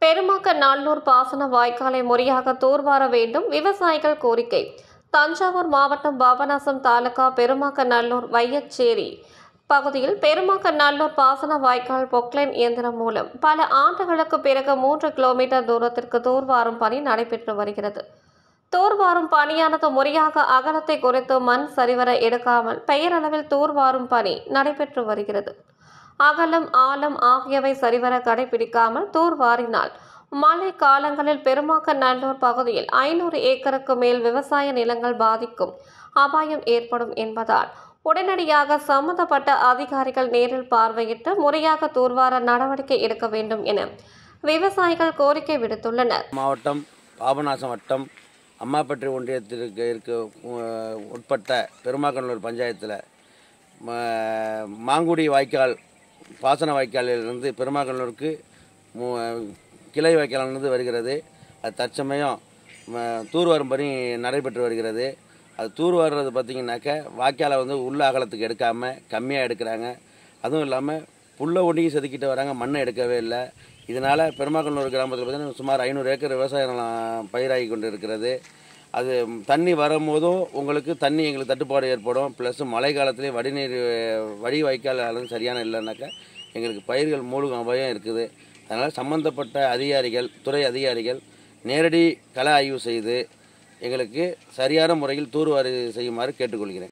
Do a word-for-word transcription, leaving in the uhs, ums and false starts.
பெருமாக்கநல்லூர் பாசன வாய்க்காலை முறையாக தூர்வார வேண்டும், விவசாயிகள் கோரிக்கை. தஞ்சாவூர் மாவட்டம் பாபநாசம் தாலுகா பெருமாக்கநல்லூர் வையச்சேரி பகுதியில் பெருமாக்கநல்லூர் பாசன வாய்க்கால் பொக்லைன் இயந்திரம் மூலம் பல ஆண்டுகளுக்கு பிறகு மூன்று கிலோமீட்டர் தூரத்திற்கு தூர்வாரும் பணி நடைபெற்று வருகிறது. தூர்வாரும் பணியானது முறையாக அகலத்தை குறித்து மண் சரிவர எடுக்காமல் பெயரளவில் தூர்வாரும் பணி நடைபெற்று வருகிறது. அகலம், ஆழம் ஆகியவை சரிவர கடைபிடிக்காமல் தூர்வாரினால் மழை காலங்களில் பெருமாக்கநல்லூர் பகுதியில் ஐநூறு ஏக்கருக்கு மேல் விவசாய நிலங்கள் பாதிக்கும் அபாயம் ஏற்படும் என்பதால் உடனடியாக சம்பந்தப்பட்ட அதிகாரிகள் நேரில் பார்வையிட்டு முறையாக தூர்வார நடவடிக்கை எடுக்க வேண்டும் என விவசாயிகள் கோரிக்கை விடுத்துள்ளனர். மாவட்டம் பாபநாசம் வட்டம் அம்மாப்பட்டி ஒன்றியத்திற்கு இருக்க உட்பட்ட பெருமாக்கநல்லூர் பஞ்சாயத்தில் மாங்குடி வாய்க்கால் பாசன வாய்க்காலிலிருந்து பெருமாக்கநல்லூருக்கு கிளை வாய்க்காலிலிருந்து வருகிறது. அது தற்சமயம் தூர்வாரும் பணி நடைபெற்று வருகிறது. அது தூர்வாடுறது பார்த்திங்கனாக்க வாய்க்காலை வந்து உள்ள அகலத்துக்கு எடுக்காமல் கம்மியாக எடுக்கிறாங்க. அதுவும் இல்லாமல் புல்லை ஒண்டிக்கு செதுக்கிட்டு வராங்க, மண்ணை எடுக்கவே இல்லை. இதனால் பெருமாக்கநல்லூர் கிராமத்தில் பார்த்திங்கன்னா சுமார் ஐநூறு ஏக்கர் விவசாய நிலம் பயிராகி கொண்டு இருக்கிறது. அது தண்ணி வரும்போதும் உங்களுக்கு தண்ணி எங்களுக்கு தட்டுப்பாடு ஏற்படும். ப்ளஸ் மழை காலத்துலேயும் வடிநீர் வடி வாய்க்கால் அளவு சரியான இல்லைனாக்கா எங்களுக்கு பயிர்கள் மூழ்கும் அபாயம் இருக்குது. அதனால் சம்பந்தப்பட்ட அதிகாரிகள், துறை அதிகாரிகள் நேரடி கள ஆய்வு செய்து எங்களுக்கு சரியான முறையில் தூர்வாரி செய்யுமாறு கேட்டுக்கொள்கிறேன்.